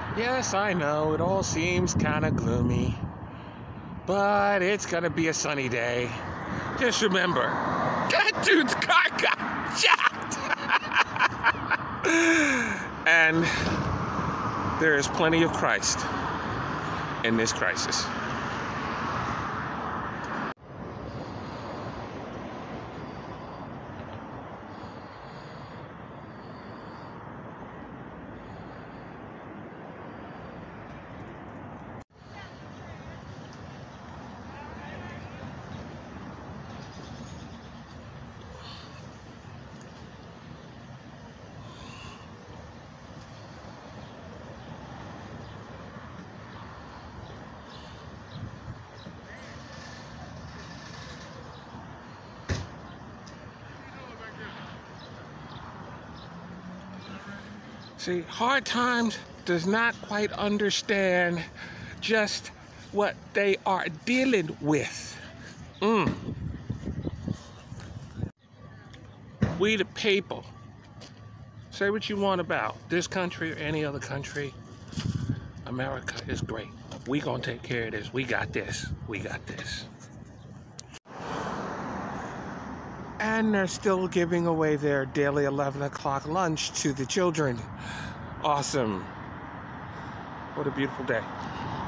Yes, I know, it all seems kind of gloomy, but it's gonna be a sunny day. Just remember, that dude's car got jacked! And there is plenty of Christ in this crisis. See, Hard Times does not quite understand just what they are dealing with. We the people. Say what you want about this country or any other country. America is great. We gonna take care of this. We got this. We got this. And they're still giving away their daily 11 o'clock lunch to the children. Awesome. What a beautiful day.